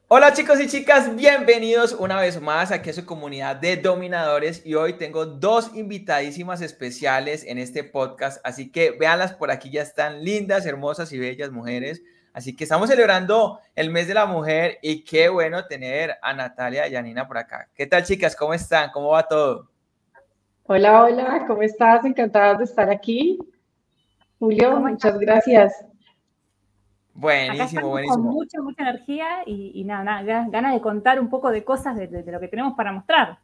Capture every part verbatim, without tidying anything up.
Hola chicos y chicas, bienvenidos una vez más aquí a su comunidad de dominadores y hoy tengo dos invitadísimas especiales en este podcast, así que véanlas por aquí, ya están lindas, hermosas y bellas mujeres, así que estamos celebrando el mes de la mujer y qué bueno tener a Natalia y a Nina por acá. ¿Qué tal chicas? ¿Cómo están? ¿Cómo va todo? Hola, hola, ¿cómo estás? Encantada de estar aquí. Julio, ¿Cómo estás? muchas gracias. Acá Buenísimo, estamos con buenísimo. mucha, mucha energía y, y nada, nada, ganas de contar un poco de cosas de, de, de lo que tenemos para mostrar.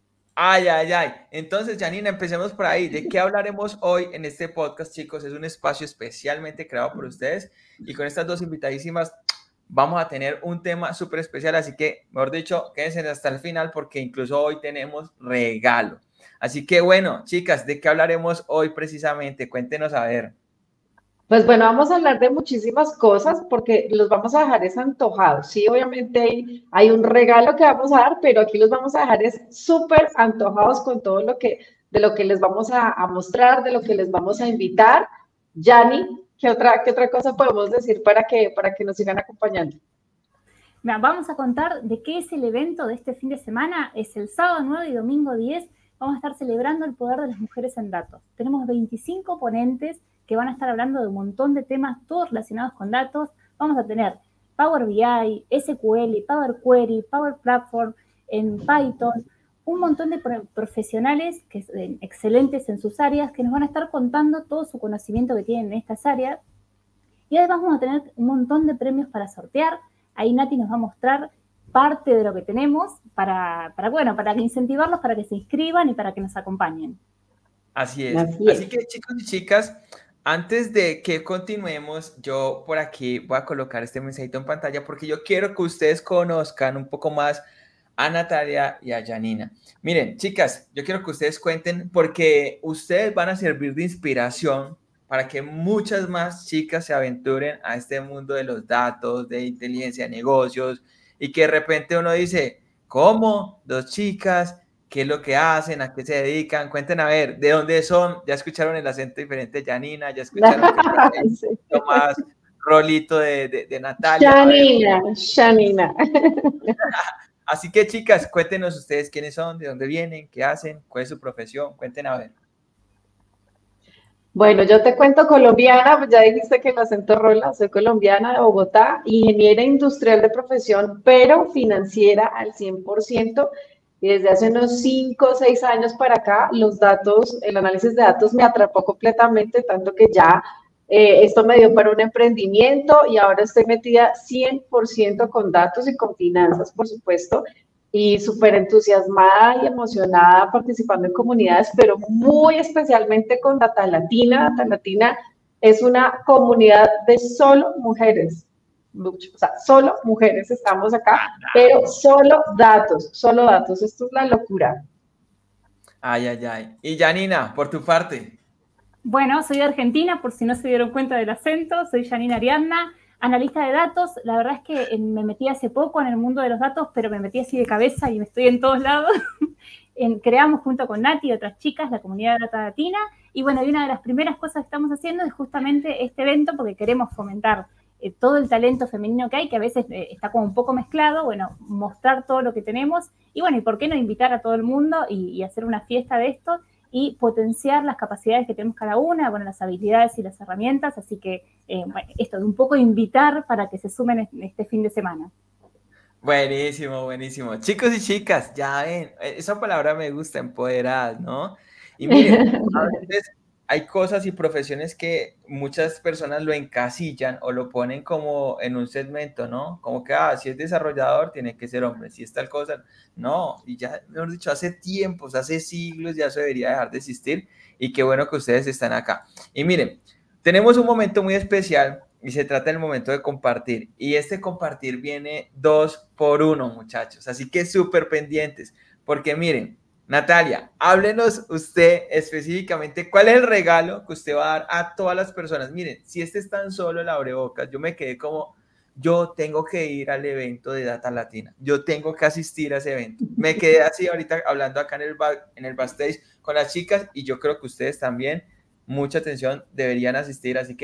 Ay, ay, ay. Entonces, Janina, empecemos por ahí. ¿De qué hablaremos hoy en este podcast, chicos? Es un espacio especialmente creado por ustedes y con estas dos invitadísimas vamos a tener un tema súper especial, así que, mejor dicho, quédense hasta el final porque incluso hoy tenemos regalo. Así que, bueno, chicas, ¿de qué hablaremos hoy precisamente? Cuéntenos a ver. Pues bueno, vamos a hablar de muchísimas cosas porque los vamos a dejar es antojados. Sí, obviamente hay, hay un regalo que vamos a dar, pero aquí los vamos a dejar es súper antojados con todo lo que, de lo que les vamos a, a mostrar, de lo que les vamos a invitar. Yani, ¿qué otra, qué otra cosa podemos decir para que, para que nos sigan acompañando? Mira, vamos a contar de qué es el evento de este fin de semana. Es el sábado nueve y domingo diez. Vamos a estar celebrando el poder de las mujeres en datos. Tenemos veinticinco ponentes que van a estar hablando de un montón de temas, todos relacionados con datos. Vamos a tener Power B I, S Q L, Power Query, Power Platform, en Python, un montón de profesionales que son excelentes en sus áreas que nos van a estar contando todo su conocimiento que tienen en estas áreas. Y además vamos a tener un montón de premios para sortear. Ahí Nati nos va a mostrar parte de lo que tenemos para, para, bueno, para incentivarlos, para que se inscriban y para que nos acompañen. Así es. Así Así es. que chicos y chicas, antes de que continuemos, yo por aquí voy a colocar este mensajito en pantalla porque yo quiero que ustedes conozcan un poco más a Natalia y a Janina. Miren, chicas, yo quiero que ustedes cuenten porque ustedes van a servir de inspiración para que muchas más chicas se aventuren a este mundo de los datos, de inteligencia de negocios y que de repente uno dice, ¿cómo? Dos chicas, ¿qué es lo que hacen? ¿A qué se dedican? Cuenten a ver, ¿de dónde son? Ya escucharon el acento diferente de Janina, ya escucharon que por ahí hay un Sí. poquito más rolito de, de, de Natalia. A ver, Shanina, Shanina. así que chicas, cuéntenos ustedes quiénes son, de dónde vienen, qué hacen, cuál es su profesión, cuenten a ver. Bueno, yo te cuento colombiana, pues ya dijiste que el acento rola, soy colombiana de Bogotá, ingeniera industrial de profesión, pero financiera al cien por ciento. Y desde hace unos cinco o seis años para acá, los datos, el análisis de datos me atrapó completamente, tanto que ya eh, esto me dio para un emprendimiento y ahora estoy metida cien por ciento con datos y con finanzas, por supuesto, y súper entusiasmada y emocionada participando en comunidades, pero muy especialmente con Data Latina. Data Latina es una comunidad de solo mujeres, mucho, o sea, solo mujeres estamos acá, pero solo datos, solo datos, esto es la locura. Ay, ay, ay. Y Janina, por tu parte. Bueno, soy de Argentina, por si no se dieron cuenta del acento, soy Janina Ariadna, analista de datos. La verdad es que me metí hace poco en el mundo de los datos, pero me metí así de cabeza y me estoy en todos lados. En, creamos junto con Nati y otras chicas la comunidad de Data Latina. Y bueno, y una de las primeras cosas que estamos haciendo es justamente este evento porque queremos fomentar eh, todo el talento femenino que hay, que a veces eh, está como un poco mezclado. Bueno, mostrar todo lo que tenemos y bueno, ¿y por qué no invitar a todo el mundo y, y hacer una fiesta de esto? Y potenciar las capacidades que tenemos cada una, bueno, las habilidades y las herramientas, así que eh, bueno, esto de un poco invitar para que se sumen en este fin de semana. Buenísimo, buenísimo. Chicos y chicas, ya ven, esa palabra me gusta, empoderadas, ¿no? Y miren, a veces hay cosas y profesiones que muchas personas lo encasillan o lo ponen como en un segmento, ¿no? Como que, ah, si es desarrollador, tiene que ser hombre, si es tal cosa, no, y ya, mejor dicho, hace tiempos, hace siglos ya se debería dejar de existir y qué bueno que ustedes están acá. Y miren, tenemos un momento muy especial y se trata del momento de compartir. Y este compartir viene dos por uno, muchachos. Así que súper pendientes. Porque miren, Natalia, háblenos usted específicamente cuál es el regalo que usted va a dar a todas las personas. Miren, si este es tan solo el abrebocas, yo me quedé como, yo tengo que ir al evento de Data Latina. Yo tengo que asistir a ese evento. Me quedé así ahorita hablando acá en el, en el backstage con las chicas y yo creo que ustedes también, mucha atención, deberían asistir. Así que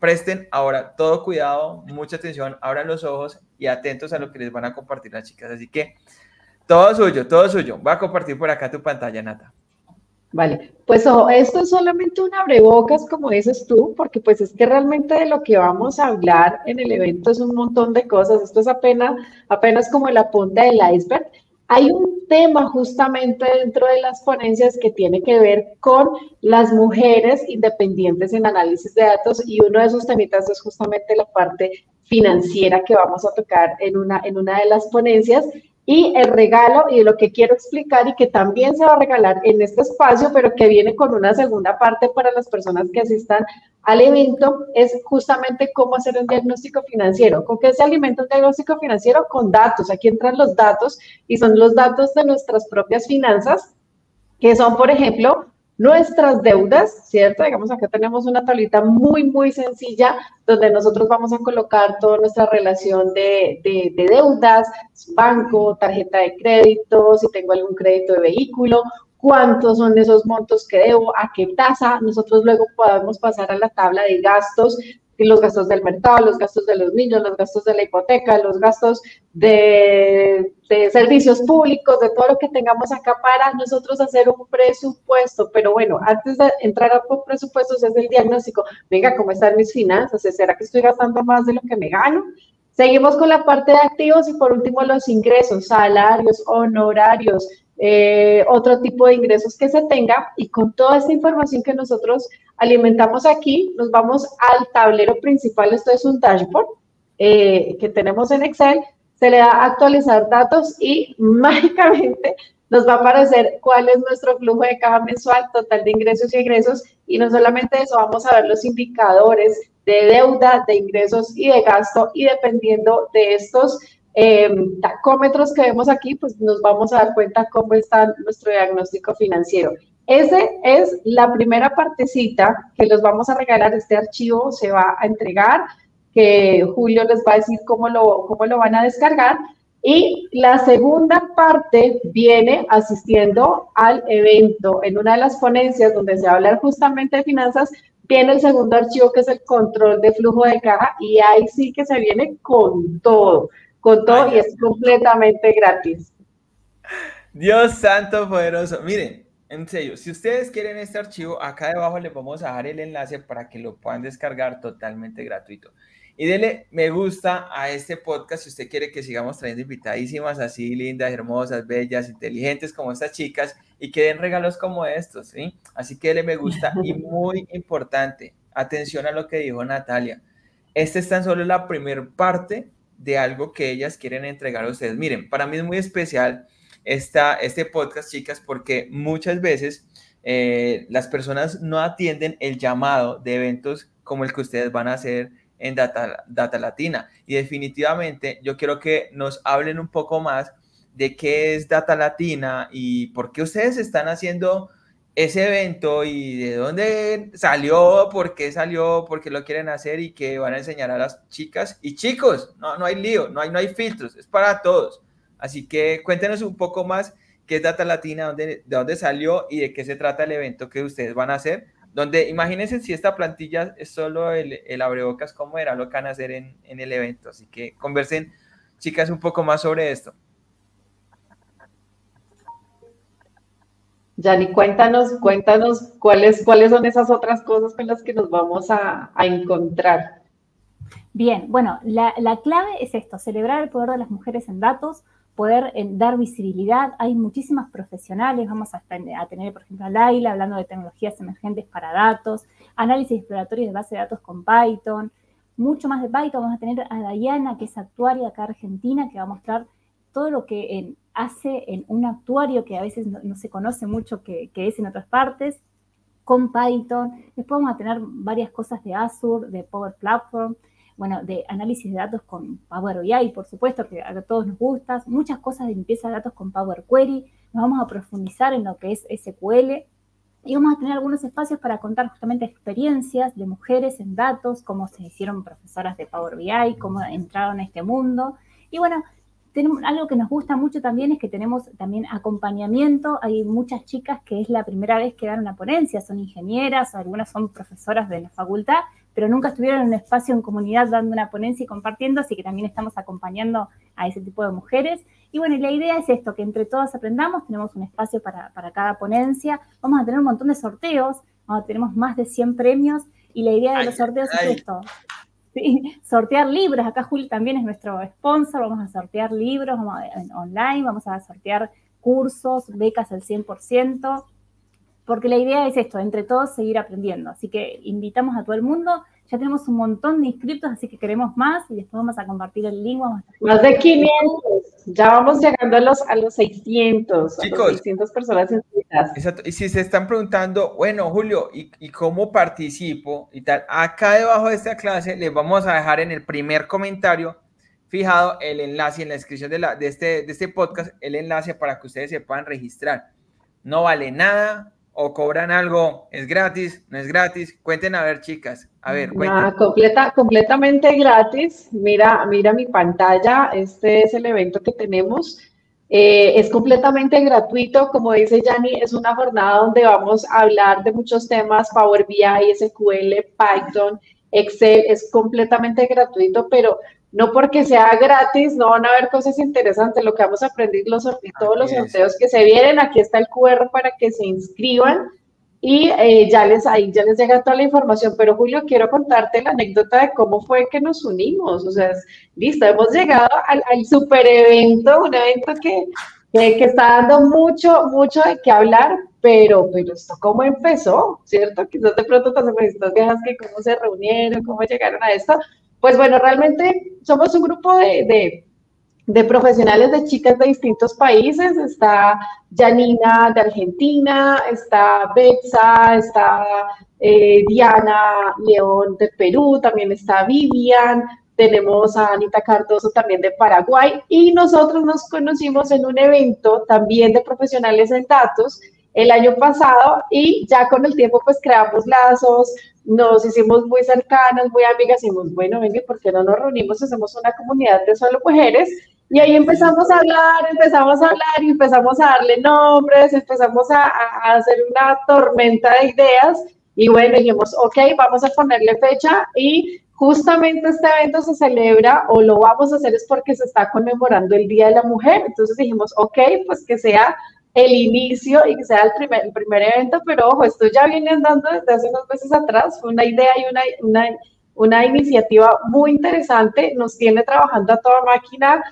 presten ahora todo cuidado, mucha atención, abran los ojos y atentos a lo que les van a compartir las chicas. Así que todo suyo, todo suyo. Voy a compartir por acá tu pantalla, Nata. Vale, pues ojo, esto es solamente un abrebocas, como dices tú, porque pues es que realmente de lo que vamos a hablar en el evento es un montón de cosas. Esto es apenas, apenas como la punta del iceberg. Hay un tema justamente dentro de las ponencias que tiene que ver con las mujeres independientes en análisis de datos y uno de esos temitas es justamente la parte financiera que vamos a tocar en una, en una de las ponencias. Y el regalo, y lo que quiero explicar y que también se va a regalar en este espacio, pero que viene con una segunda parte para las personas que asistan al evento, es justamente cómo hacer un diagnóstico financiero. ¿Con qué se alimenta un diagnóstico financiero? Con datos. Aquí entran los datos y son los datos de nuestras propias finanzas, que son, por ejemplo, nuestras deudas, ¿cierto? Digamos, acá tenemos una tablita muy, muy sencilla donde nosotros vamos a colocar toda nuestra relación de, de, de deudas, banco, tarjeta de crédito, si tengo algún crédito de vehículo, cuántos son esos montos que debo, a qué tasa. Nosotros luego podemos pasar a la tabla de gastos, los gastos del mercado, los gastos de los niños, los gastos de la hipoteca, los gastos de, de servicios públicos, de todo lo que tengamos acá para nosotros hacer un presupuesto. Pero bueno, antes de entrar a los presupuestos es el diagnóstico. Venga, ¿cómo están mis finanzas? ¿Será que estoy gastando más de lo que me gano? Seguimos con la parte de activos y por último los ingresos, salarios, honorarios, eh, otro tipo de ingresos que se tenga, y con toda esta información que nosotros alimentamos aquí, nos vamos al tablero principal. Esto es un dashboard eh, que tenemos en Excel, se le da a actualizar datos y mágicamente nos va a aparecer cuál es nuestro flujo de caja mensual, total de ingresos y egresos, y no solamente eso, vamos a ver los indicadores de deuda, de ingresos y de gasto, y dependiendo de estos eh, tacómetros que vemos aquí, pues nos vamos a dar cuenta cómo está nuestro diagnóstico financiero. Esa es la primera partecita que los vamos a regalar. Este archivo se va a entregar, que Julio les va a decir cómo lo, cómo lo van a descargar. Y la segunda parte viene asistiendo al evento. En una de las ponencias donde se va a hablar justamente de finanzas, viene el segundo archivo que es el control de flujo de caja, y ahí sí que se viene con todo, con todo. Ay, y es completamente gratis. Dios santo poderoso. Miren, en serio, si ustedes quieren este archivo, acá debajo les vamos a dejar el enlace para que lo puedan descargar totalmente gratuito. Y denle me gusta a este podcast si usted quiere que sigamos trayendo invitadísimas así, lindas, hermosas, bellas, inteligentes como estas chicas, y que den regalos como estos, ¿sí? Así que denle me gusta. Y muy importante, atención a lo que dijo Natalia. Esta es tan solo la primera parte de algo que ellas quieren entregar a ustedes. Miren, para mí es muy especial esta, este podcast, chicas, porque muchas veces eh, las personas no atienden el llamado de eventos como el que ustedes van a hacer en Data, Data Latina. Y definitivamente yo quiero que nos hablen un poco más de qué es Data Latina y por qué ustedes están haciendo ese evento y de dónde salió, por qué salió, por qué lo quieren hacer y qué van a enseñar a las chicas y chicos. No, no hay lío, no hay, no hay filtros, es para todos. Así que cuéntenos un poco más qué es Data Latina, dónde, de dónde salió y de qué se trata el evento que ustedes van a hacer. Donde imagínense si esta plantilla es solo el, el abrebocas, cómo era lo que van a hacer en, en el evento. Así que conversen, chicas, un poco más sobre esto. Yani, cuéntanos, cuéntanos cuáles, cuáles son esas otras cosas con las que nos vamos a, a encontrar. Bien, bueno, la, la clave es esto, celebrar el poder de las mujeres en datos, poder eh, dar visibilidad. Hay muchísimas profesionales, vamos a, a tener, por ejemplo, a Laila hablando de tecnologías emergentes para datos, análisis exploratorio de base de datos con Python, mucho más de Python. Vamos a tener a Diana, que es actuaria acá argentina, que va a mostrar todo lo que eh, hace en un actuario que a veces no, no se conoce mucho que, que es en otras partes, con Python. Después vamos a tener varias cosas de Azure, de Power Platform, bueno, de análisis de datos con Power B I, por supuesto, que a todos nos gusta, muchas cosas de limpieza de datos con Power Query. Nos vamos a profundizar en lo que es S Q L y vamos a tener algunos espacios para contar justamente experiencias de mujeres en datos, cómo se hicieron profesoras de Power B I, cómo entraron a este mundo. Y bueno, tenemos, algo que nos gusta mucho también es que tenemos también acompañamiento. Hay muchas chicas que es la primera vez que dan una ponencia, son ingenieras, algunas son profesoras de la facultad, pero nunca estuvieron en un espacio en comunidad dando una ponencia y compartiendo, así que también estamos acompañando a ese tipo de mujeres. Y bueno, la idea es esto, que entre todos aprendamos, tenemos un espacio para, para cada ponencia, vamos a tener un montón de sorteos, vamos a, tenemos más de cien premios, y la idea de los sorteos ay, es esto, ¿sí? Sortear libros, acá Juli también es nuestro sponsor, vamos a sortear libros vamos a, online, vamos a sortear cursos, becas al cien por ciento, porque la idea es esto, entre todos seguir aprendiendo, así que invitamos a todo el mundo, ya tenemos un montón de inscritos, así que queremos más, y después vamos a compartir el link. Vamos a... Más de quinientos, ya vamos llegando a los, a los seiscientos, Chicos, a los seiscientas personas inscritas. Exacto. Y si se están preguntando, bueno, Julio, ¿y, ¿y cómo participo? Y tal, acá debajo de esta clase les vamos a dejar en el primer comentario fijado el enlace en la descripción de, la, de, este, de este podcast, el enlace para que ustedes se puedan registrar. No vale nada, o cobran algo, es gratis, no es gratis. Cuenten a ver, chicas, a ver, cuenten. Ah, completa, completamente gratis. Mira, mira mi pantalla, este es el evento que tenemos. Eh, es completamente gratuito, como dice Yanni, es una jornada donde vamos a hablar de muchos temas, Power B I, S Q L, Python, Excel, es completamente gratuito, pero no porque sea gratis, no van a haber cosas interesantes, lo que vamos a aprender, los, todos los sorteos que se vienen, aquí está el cu erre para que se inscriban, y eh, ya les ahí ya les llega toda la información. Pero Julio, quiero contarte la anécdota de cómo fue que nos unimos. O sea, es, listo, hemos llegado al, al super evento, un evento que, que, que está dando mucho, mucho de qué hablar, pero, pero esto cómo empezó, ¿cierto? Quizás de pronto te estas viejas que cómo se reunieron, cómo llegaron a esto. Pues bueno, realmente somos un grupo de, de de profesionales, de chicas de distintos países. Está Janina de Argentina, está Betsa, está eh, Diana León de Perú, también está Vivian, tenemos a Anita Cardoso también de Paraguay, y nosotros nos conocimos en un evento también de profesionales en datos el año pasado, y ya con el tiempo pues creamos lazos, nos hicimos muy cercanas, muy amigas, y dijimos, bueno, venga, ¿por qué no nos reunimos? Hacemos una comunidad de solo mujeres. Y ahí empezamos a hablar, empezamos a hablar y empezamos a darle nombres, empezamos a, a hacer una tormenta de ideas, y bueno, dijimos, ok, vamos a ponerle fecha, y justamente este evento se celebra, o lo vamos a hacer es porque se está conmemorando el Día de la Mujer. Entonces dijimos, ok, pues que sea el inicio y que sea el primer, el primer evento, pero ojo, esto ya viene andando desde hace unos meses atrás, fue una idea y una, una, una iniciativa muy interesante, nos tiene trabajando a toda máquina.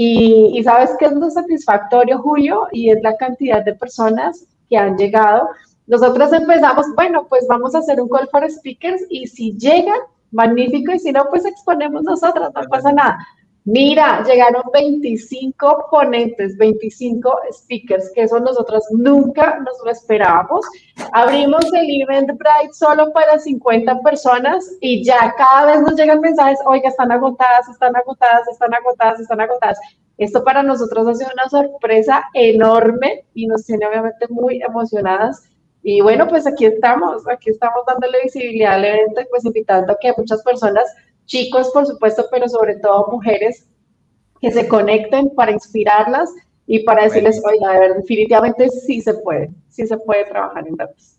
Y, y ¿sabes qué es lo satisfactorio, Julio? Y es la cantidad de personas que han llegado. Nosotros empezamos, bueno, pues vamos a hacer un call for speakers, y si llegan, magnífico, y si no, pues exponemos nosotras, no pasa nada. Mira, llegaron veinticinco ponentes, veinticinco speakers, que eso nosotros nunca nos lo esperábamos. Abrimos el Eventbrite solo para cincuenta personas, y ya cada vez nos llegan mensajes, oiga, están agotadas, están agotadas, están agotadas, están agotadas. Esto para nosotros ha sido una sorpresa enorme y nos tiene obviamente muy emocionadas. Y bueno, pues aquí estamos, aquí estamos dándole visibilidad al evento, y pues invitando a que muchas personas, chicos por supuesto, pero sobre todo mujeres, que se conecten para inspirarlas y para decirles, oiga, de verdad, definitivamente sí se puede, sí se puede trabajar en datos.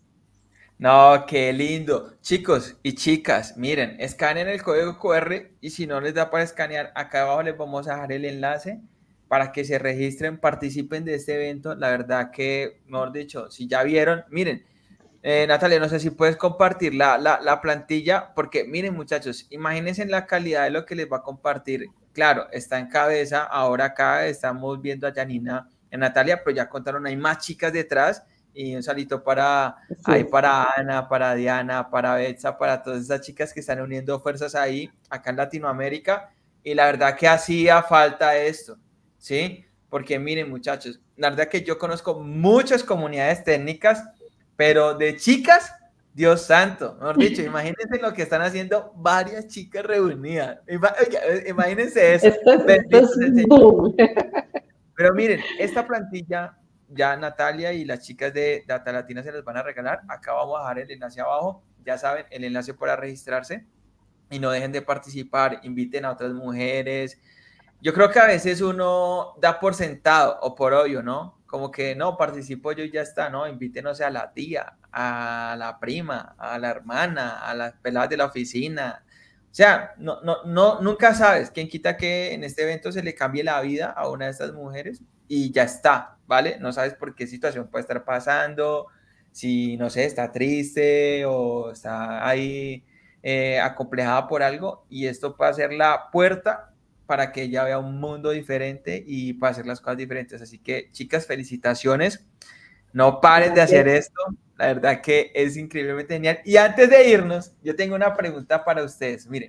No, qué lindo. Chicos y chicas, miren, escaneen el código cu erre, y si no les da para escanear, acá abajo les vamos a dejar el enlace para que se registren, participen de este evento. La verdad que, mejor dicho, si ya vieron, miren, eh, Natalia, no sé si puedes compartir la, la, la plantilla, porque miren, muchachos, imagínense la calidad de lo que les va a compartir. Claro, está en cabeza, ahora acá estamos viendo a Janina y a Natalia, pero ya contaron, hay más chicas detrás, y un salito para, sí. ahí para Ana, para Diana, para Betsa, para todas esas chicas que están uniendo fuerzas ahí, acá en Latinoamérica, y la verdad que hacía falta esto, ¿sí? Porque miren, muchachos, la verdad que yo conozco muchas comunidades técnicas, pero de chicas, Dios santo, mejor dicho, imagínense lo que están haciendo varias chicas reunidas. Imagínense eso. Esto es, esto es boom. Pero miren, esta plantilla, ya Natalia y las chicas de Data Latina se las van a regalar. Acá vamos a dejar el enlace abajo. Ya saben, el enlace para registrarse. Y no dejen de participar, inviten a otras mujeres. Yo creo que a veces uno da por sentado o por obvio, ¿no? Como que no, participo yo y ya está, ¿no? Invítenos a la tía, a la prima, a la hermana, a las peladas de la oficina. O sea, no, no, no, nunca sabes. Quién quita que en este evento se le cambie la vida a una de estas mujeres y ya está, ¿vale? No sabes por qué situación puede estar pasando, si, no sé, está triste o está ahí eh, acomplejada por algo, y esto puede ser la puerta para que ella vea un mundo diferente y pueda hacer las cosas diferentes. Así que, chicas, felicitaciones. No paren de hacer esto. La verdad que es increíblemente genial. Y antes de irnos, yo tengo una pregunta para ustedes. Miren,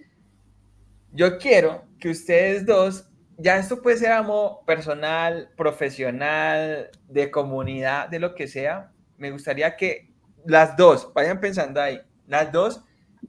yo quiero que ustedes dos, ya esto puede ser amo personal, profesional, de comunidad, de lo que sea. Me gustaría que las dos, vayan pensando ahí, las dos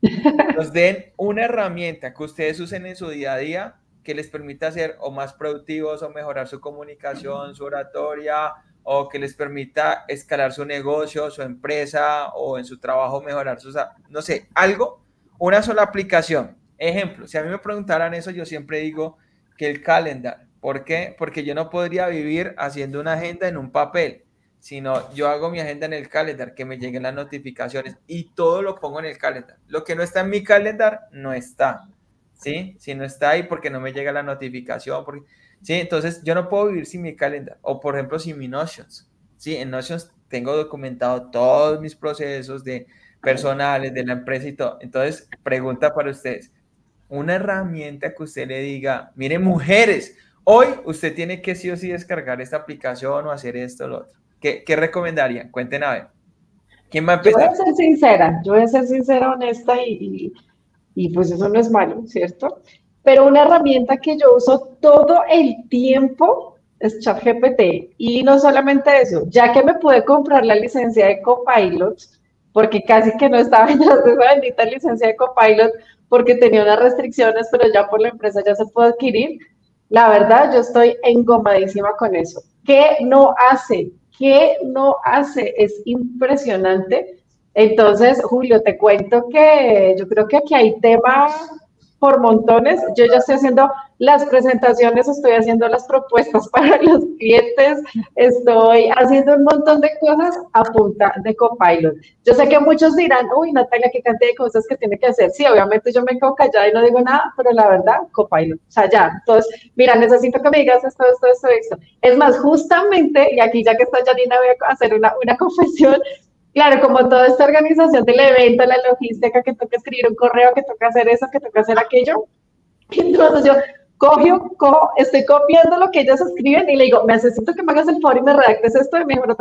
nos den una herramienta que ustedes usen en su día a día que les permita ser o más productivos o mejorar su comunicación, su oratoria, o que les permita escalar su negocio, su empresa, o en su trabajo mejorar sus, no sé, algo, una sola aplicación. Ejemplo, si a mí me preguntaran eso, yo siempre digo que el calendar. ¿Por qué? Porque yo no podría vivir haciendo una agenda en un papel, sino yo hago mi agenda en el calendar, que me lleguen las notificaciones y todo lo pongo en el calendar. Lo que no está en mi calendar, no está, ¿sí? Si no está ahí porque no me llega la notificación, porque, ¿sí? Entonces yo no puedo vivir sin mi calendar, o por ejemplo sin mi Notions, ¿sí? En Notions tengo documentado todos mis procesos de personales, de la empresa y todo. Entonces, pregunta para ustedes, una herramienta que usted le diga, miren, mujeres, hoy usted tiene que sí o sí descargar esta aplicación o hacer esto o lo otro. ¿Qué, qué recomendarían? Cuenten a ver. ¿Quién va a empezar? Yo voy a ser sincera, yo voy a ser sincera, honesta y, y, y pues eso no es malo, ¿cierto? Pero una herramienta que yo uso todo el tiempo es ChatGPT. Y no solamente eso, ya que me pude comprar la licencia de Copilot, porque casi que no estaba en esa bendita licencia de Copilot, porque tenía unas restricciones, pero ya por la empresa ya se puede adquirir. La verdad, yo estoy engomadísima con eso. ¿Qué no hace? ¿Qué no hace? Es impresionante. Entonces, Julio, te cuento que yo creo que aquí hay tema por montones. Yo ya estoy haciendo las presentaciones, estoy haciendo las propuestas para los clientes, estoy haciendo un montón de cosas a punta de Copilot. Yo sé que muchos dirán, uy, Natalia, qué cantidad de cosas que tiene que hacer. Sí, obviamente yo me quedo callada y no digo nada, pero la verdad, Copilot. O sea, ya. Entonces, mira, necesito que me digas esto, esto, esto, esto. Es más, justamente, y aquí ya que está Janina, voy a hacer una, una confesión. Claro, como toda esta organización del evento, la logística, que toca escribir un correo, que toca hacer eso, que toca hacer aquello. Entonces yo cogio, cojo, estoy copiando lo que ellos escriben y le digo, me necesito que me hagas el favor y me redactes esto y me mejor,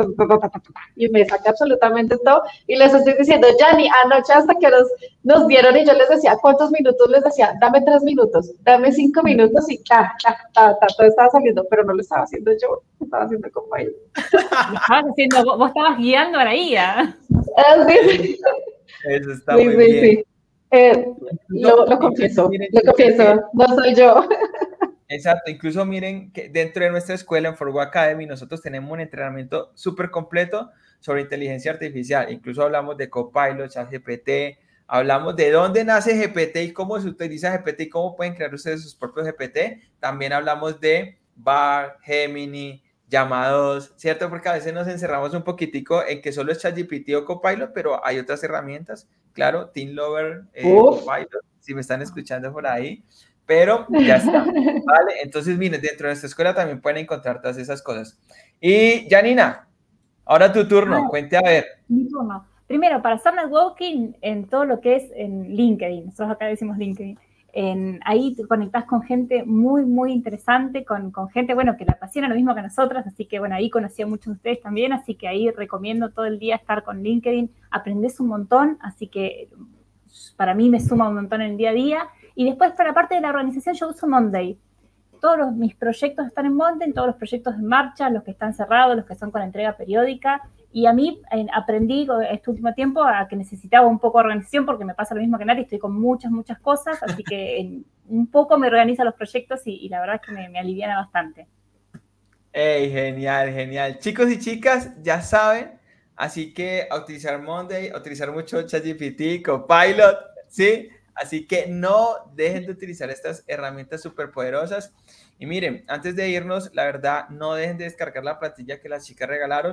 y me saca absolutamente todo. Y les estoy diciendo, Yanni, anoche hasta que nos, nos dieron y yo les decía, ¿cuántos minutos? Les decía, dame tres minutos, dame cinco minutos y ta, ta, ta, ta, todo estaba saliendo, pero no lo estaba haciendo yo, lo estaba haciendo como él. Lo estabas haciendo, vos, vos estabas guiando a la I A. Ah, sí. Eso está sí, muy sí, bien. Sí. Eh, lo, lo confieso, miren, lo confieso, no soy yo. Exacto, incluso miren que dentro de nuestra escuela en Forgo Academy nosotros tenemos un entrenamiento súper completo sobre inteligencia artificial. Incluso hablamos de Copilot, ChatGPT, hablamos de dónde nace G P T y cómo se utiliza G P T y cómo pueden crear ustedes sus propios G P T. También hablamos de Bard, Gemini, llamados, ¿cierto? Porque a veces nos encerramos un poquitico en que solo es ChatGPT o Copilot, pero hay otras herramientas, claro, TeamLover, eh, Copilot, si me están escuchando por ahí, pero ya está, ¿vale? Entonces, miren, dentro de nuestra escuela también pueden encontrar todas esas cosas. Y, Janina, ahora tu turno, ah, cuente a ver. Mi turno. Primero, para hacer networking en todo lo que es en LinkedIn, nosotros acá decimos LinkedIn, En, ahí te conectás con gente muy, muy interesante, con, con gente, bueno, que le apasiona lo mismo que nosotras, así que, bueno, ahí conocí a muchos de ustedes también, así que ahí recomiendo todo el día estar con LinkedIn, aprendés un montón, así que para mí me suma un montón en el día a día. Y después, para la parte de la organización, yo uso Monday. Todos los, mis proyectos están en Monday, todos los proyectos en marcha, los que están cerrados, los que son con entrega periódica. Y a mí eh, aprendí este último tiempo a que necesitaba un poco de organización porque me pasa lo mismo que Nati, estoy con muchas, muchas cosas, así que en, un poco me organiza los proyectos y, y la verdad es que me, me aliviana bastante. Hey, genial, genial. Chicos y chicas, ya saben, así que a utilizar Monday, a utilizar mucho ChatGPT, Copilot, ¿sí? Así que no dejen de utilizar estas herramientas súper poderosas. Y miren, antes de irnos, la verdad, no dejen de descargar la plantilla que las chicas regalaron.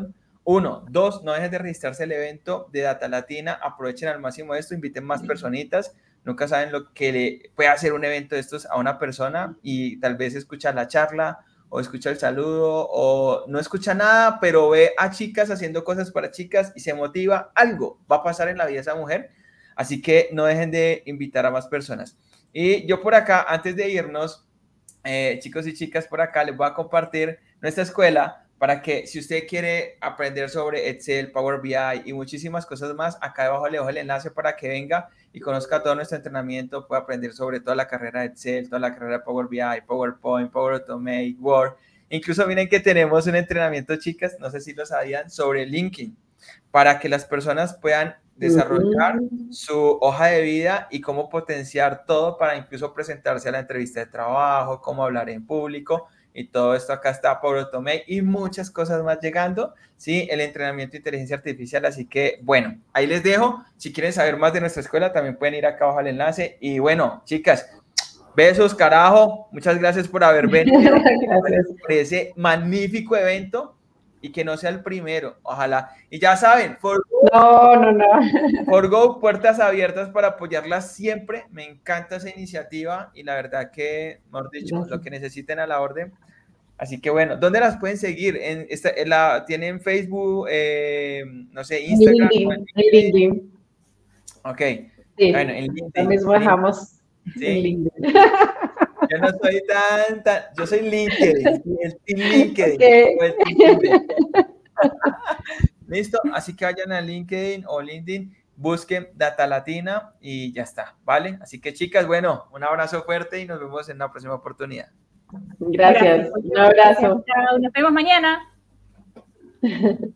Uno, dos, no dejen de registrarse al evento de Data Latina, aprovechen al máximo esto, inviten más personitas, nunca saben lo que le puede hacer un evento de estos a una persona y tal vez escucha la charla o escucha el saludo o no escucha nada, pero ve a chicas haciendo cosas para chicas y se motiva, algo va a pasar en la vida de esa mujer, así que no dejen de invitar a más personas. Y yo por acá, antes de irnos, eh, chicos y chicas, por acá les voy a compartir nuestra escuela para que si usted quiere aprender sobre Excel, Power B I y muchísimas cosas más, acá debajo le dejo el enlace para que venga y conozca todo nuestro entrenamiento, pueda aprender sobre toda la carrera de Excel, toda la carrera de Power B I, PowerPoint, Power Automate, Word. Incluso miren que tenemos un entrenamiento, chicas, no sé si lo sabían, sobre LinkedIn, para que las personas puedan desarrollar uh-huh. su hoja de vida y cómo potenciar todo para incluso presentarse a la entrevista de trabajo, cómo hablar en público. Y todo esto acá está Power Automate y muchas cosas más llegando, ¿sí? El entrenamiento de inteligencia artificial, así que, bueno, ahí les dejo. Si quieren saber más de nuestra escuela, también pueden ir acá abajo al enlace. Y bueno, chicas, besos, carajo. Muchas gracias por haber venido. Gracias por ese magnífico evento y que no sea el primero, ojalá. Y ya saben, for no, no, no. ForGo, puertas abiertas para apoyarlas siempre. Me encanta esa iniciativa y la verdad que, mejor dicho, lo que necesiten a la orden. Así que bueno, ¿dónde las pueden seguir? En esta, en la, ¿tienen Facebook, eh, no sé, Instagram? LinkedIn, en LinkedIn. Ok. Sí, bueno, en LinkedIn. Lo mismo dejamos ¿Sí? en LinkedIn. Yo no soy tan, tan, yo soy LinkedIn, el team LinkedIn. Okay. El team LinkedIn. Listo, así que vayan a LinkedIn o LinkedIn, busquen Data Latina y ya está, ¿vale? Así que chicas, bueno, un abrazo fuerte y nos vemos en la próxima oportunidad. Gracias, un abrazo. Gracias. Nos vemos mañana.